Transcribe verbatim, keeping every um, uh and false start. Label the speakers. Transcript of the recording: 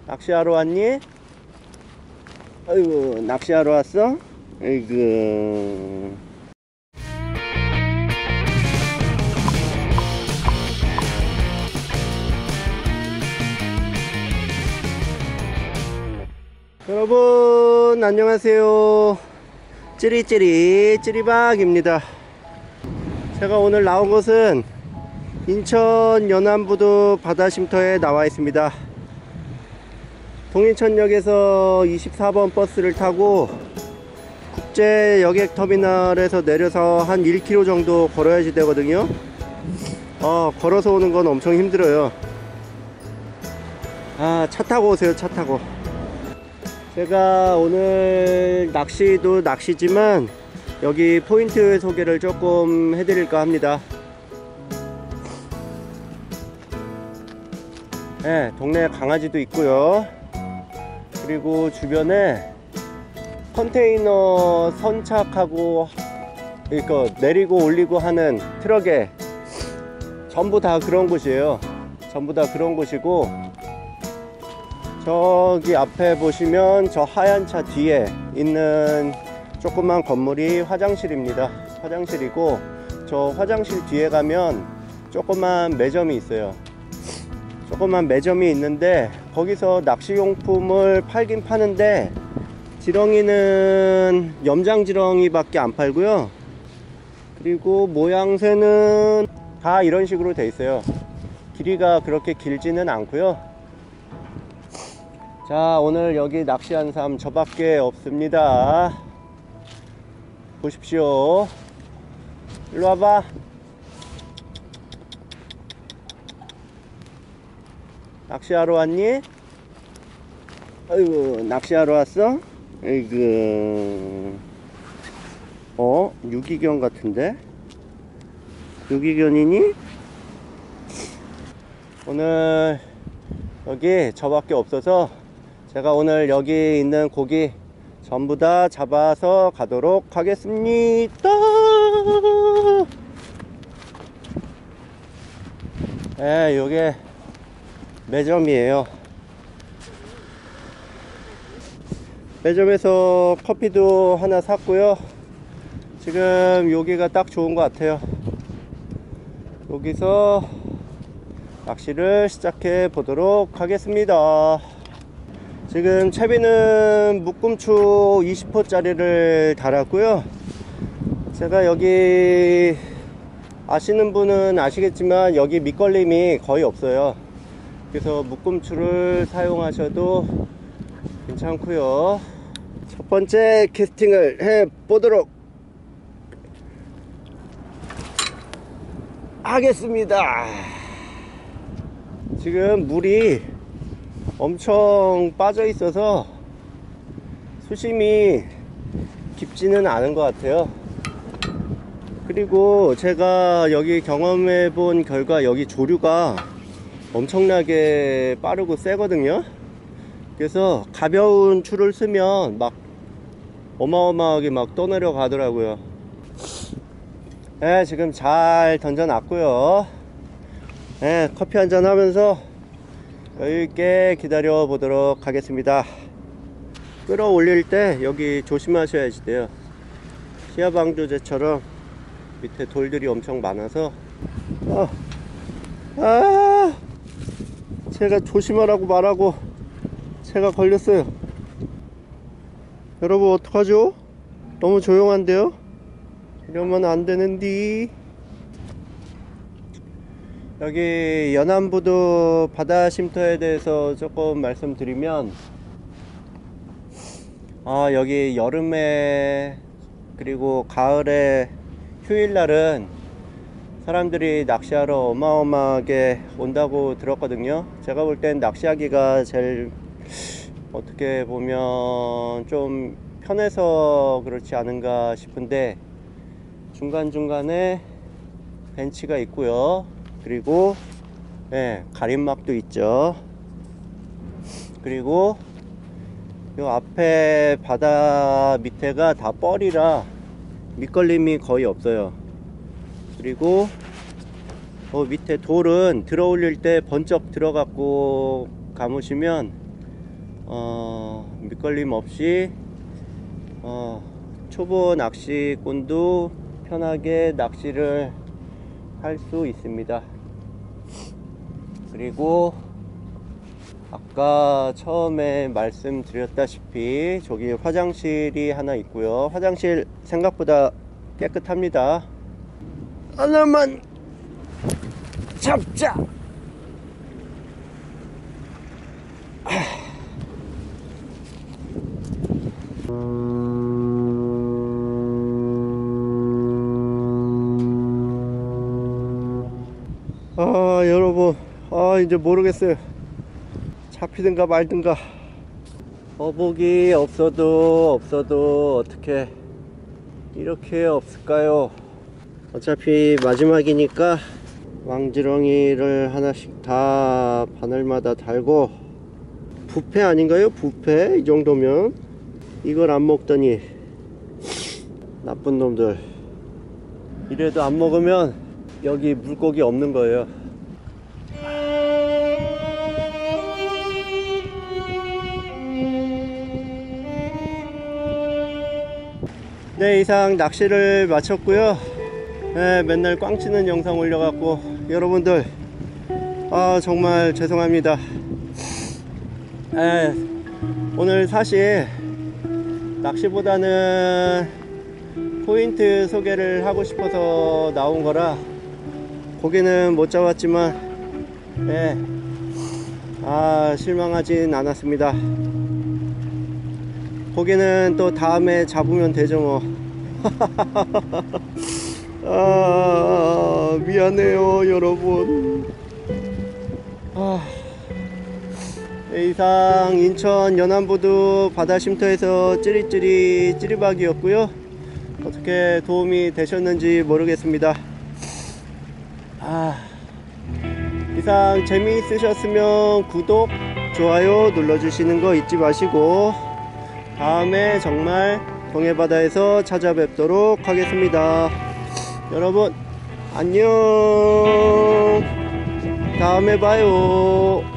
Speaker 1: 낚시하러 왔니? 아이고, 낚시하러 왔어? 아이고. 여러분 안녕하세요. 찌리찌리 찌리박입니다. 제가 오늘 나온 곳은 인천 연안부두 바다쉼터에 나와 있습니다. 동인천역에서 이십사 번 버스를 타고 국제 여객터미널에서 내려서 한 일 킬로미터 정도 걸어야지 되거든요. 어, 걸어서 오는 건 엄청 힘들어요. 아, 차 타고 오세요. 차 타고. 제가 오늘 낚시도 낚시지만 여기 포인트 소개를 조금 해드릴까 합니다. 네, 동네에 강아지도 있고요. 그리고 주변에 컨테이너 선착하고 이거 내리고 올리고 하는 트럭에 전부 다 그런 곳이에요. 전부 다 그런 곳이고, 저기 앞에 보시면 저 하얀 차 뒤에 있는 조그만 건물이 화장실입니다. 화장실이고, 저 화장실 뒤에 가면 조그만 매점이 있어요. 조그만 매점이 있는데 거기서 낚시용품을 팔긴 파는데 지렁이는 염장지렁이 밖에 안 팔고요. 그리고 모양새는 다 이런 식으로 돼 있어요. 길이가 그렇게 길지는 않고요. 자, 오늘 여기 낚시한 사람 저밖에 없습니다. 보십시오. 일로 와봐. 낚시하러 왔니? 아이고, 낚시하러 왔어? 아이고. 어? 유기견 같은데? 유기견이니? 오늘 여기 저밖에 없어서 제가 오늘 여기 있는 고기 전부 다 잡아서 가도록 하겠습니다. 네, 요게 매점이에요. 매점에서 커피도 하나 샀고요. 지금 여기가 딱 좋은 것 같아요. 여기서 낚시를 시작해 보도록 하겠습니다. 지금 채비는 묶음추 이십 호짜리를 달았고요. 제가 여기 아시는 분은 아시겠지만 여기 밑걸림이 거의 없어요. 그래서 묶음추를 사용하셔도 괜찮고요. 첫 번째 캐스팅을 해 보도록 하겠습니다. 지금 물이 엄청 빠져 있어서 수심이 깊지는 않은 것 같아요. 그리고 제가 여기 경험해 본 결과 여기 조류가 엄청나게 빠르고 세거든요. 그래서 가벼운 추를 쓰면 막 어마어마하게 막 떠내려 가더라고요. 네, 지금 잘 던져 놨고요. 네, 커피 한잔 하면서 여유있게 기다려 보도록 하겠습니다. 끌어올릴 때 여기 조심하셔야지 돼요. 시야방조제처럼 밑에 돌들이 엄청 많아서 아, 아 제가 조심하라고 말하고 제가 걸렸어요. 여러분 어떡하죠? 너무 조용한데요? 이러면 안 되는디. 여기 연안부두 바다쉼터에 대해서 조금 말씀드리면, 아, 여기 여름에 그리고 가을에 휴일날은 사람들이 낚시하러 어마어마하게 온다고 들었거든요. 제가 볼 땐 낚시하기가 제일 어떻게 보면 좀 편해서 그렇지 않은가 싶은데, 중간중간에 벤치가 있고요. 그리고 네, 가림막도 있죠. 그리고 요 앞에 바다 밑에가 다 뻘이라 밑걸림이 거의 없어요. 그리고 어 밑에 돌은 들어 올릴 때 번쩍 들어갖고 감으시면 어, 밑걸림 없이 어, 초보 낚시꾼도 편하게 낚시를 할 수 있습니다. 그리고 아까 처음에 말씀드렸다시피 저기 화장실이 하나 있고요. 화장실 생각보다 깨끗합니다. 하나만 잡자. 아 여러분, 아 이제 모르겠어요. 잡히든가 말든가. 어복이 없어도 없어도 어떻게 이렇게 없을까요? 어차피 마지막이니까 왕지렁이를 하나씩 다 바늘마다 달고. 부패 아닌가요? 부패? 이 정도면. 이걸 안 먹더니 나쁜 놈들. 이래도 안 먹으면 여기 물고기 없는 거예요. 네, 이상 낚시를 마쳤고요. 네, 맨날 꽝치는 영상 올려갖고 여러분들 아 정말 죄송합니다. 네, 오늘 사실 낚시보다는 포인트 소개를 하고 싶어서 나온 거라 고기는 못 잡았지만 네, 아 실망하진 않았습니다. 고기는 또 다음에 잡으면 되죠 뭐. 아 미안해요 여러분. 아, 네, 이상 인천 연안부두 바다쉼터에서 찌릿찌릿 찌리박이었고요. 어떻게 도움이 되셨는지 모르겠습니다. 아, 이상 재미있으셨으면 구독, 좋아요 눌러주시는 거 잊지 마시고 다음에 정말 동해바다에서 찾아뵙도록 하겠습니다. 여러분 안녕. 다음에 봐요.